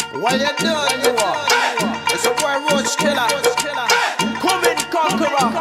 What you doing, you are? It's a boy Roach Killer. Come in, conqueror.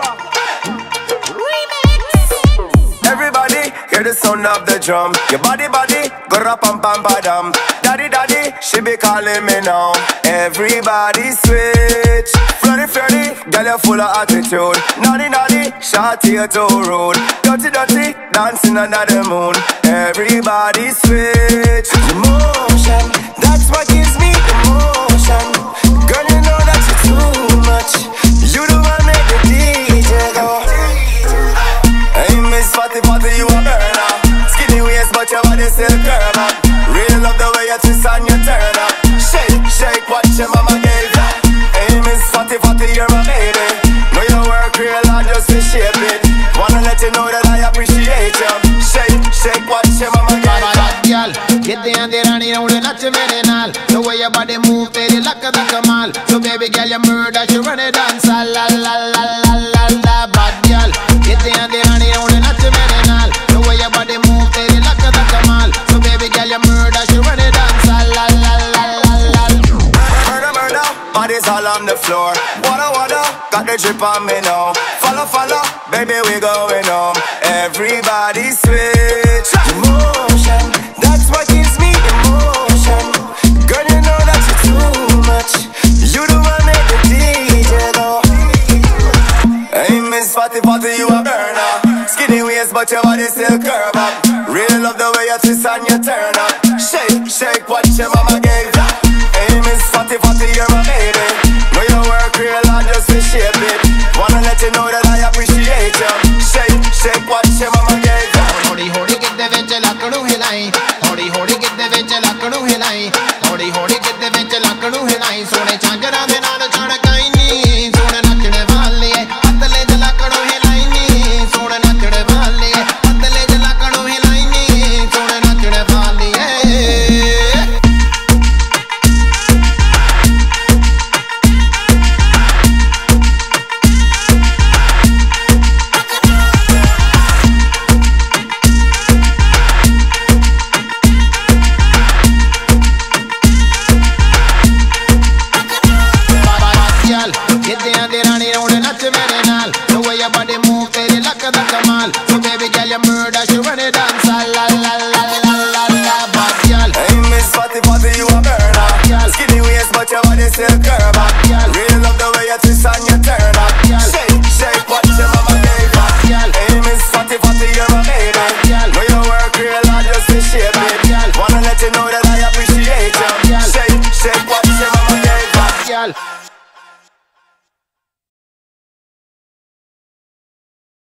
Remix. Everybody, hear the sound of the drum. Your body, go rap pam pam badam. Daddy, she be calling me now. Everybody switch. Flirty, girl you full of attitude. Naughty, shawty you too rude. Dirty, dancing under the moon. Everybody switch. Emotion, that's what gives me emotion. Girl, you know that you're too much. You the one make the DJ go. Hey, Miss Fatty, you a burner. Skinny waist, but your body still curve up. Really love the way you twist and you turn up. Shake, what your mama gave ya. Hey, Miss Fatty, you're my baby. Know you work real hard just to shape it. Wanna let you know that I appreciate you. Shake, what your mama gave ya. Get the hand there and you know not to mere naal. The way your body move, baby, like a kamal. So baby girl, you murder, you run it dance. La la la la la la, bad girl. Get the hand there and you know not to mere naal. The way your body move, baby, like a kamal. So baby girl, you murder, you run it dance. La la la la la la. Murder, bodies all on the floor. Water, got the drip on me now. Follow, baby, we going home. Everybody switch. Emotion, that's what gives me emotion. Girl, you know that you're too much. You the one make the DJ go. Hey, Miss Fatty, you a burner. Skinny waist, but your body still curve up. Really love the way you twist and you turn up. Shake, what your mama gave ya. Hey, Miss Fatty, you're my baby. Know you work real hard just to shape it. Wanna let you know that I appreciate you. Shake, what your mama gave ya. ਹੌਲੀ get ਦੇ ਵਿੱਚ ਲੱਕ ਨੂੰ ਹਿਲਾਈ. ਹੌਲੀ get ਦੇ ਵਿੱਚ ਲੱਕ ਨੂੰ ਹਿਲਾਈ. ਹੌਲੀ get ਦੇ ਵਿੱਚ ਲੱਕ ਨੂੰ ਹਿਲਾਈ. ਸੋਹਣੇ ਝਾਂਜਰਾਂ ਦੇ